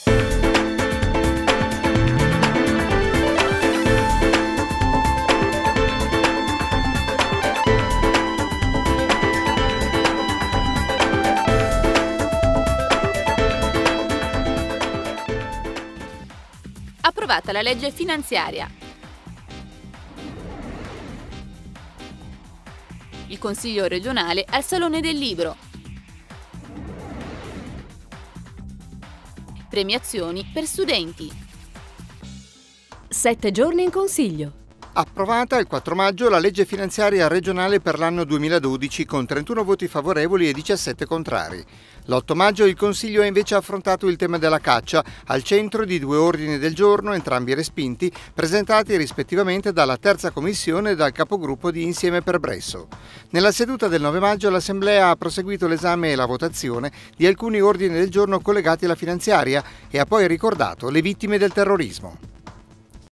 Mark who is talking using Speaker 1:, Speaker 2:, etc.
Speaker 1: Approvata la legge finanziaria. Il Consiglio regionale al Salone del Libro. Premiazioni per studenti.
Speaker 2: 7 giorni in Consiglio.
Speaker 3: Approvata il 4 maggio la legge finanziaria regionale per l'anno 2012 con 31 voti favorevoli e 17 contrari. L'8 maggio il Consiglio ha invece affrontato il tema della caccia, al centro di 2 ordini del giorno, entrambi respinti, presentati rispettivamente dalla Terza Commissione e dal capogruppo di Insieme per Bresso. Nella seduta del 9 maggio l'Assemblea ha proseguito l'esame e la votazione di alcuni ordini del giorno collegati alla finanziaria e ha poi ricordato le vittime del terrorismo.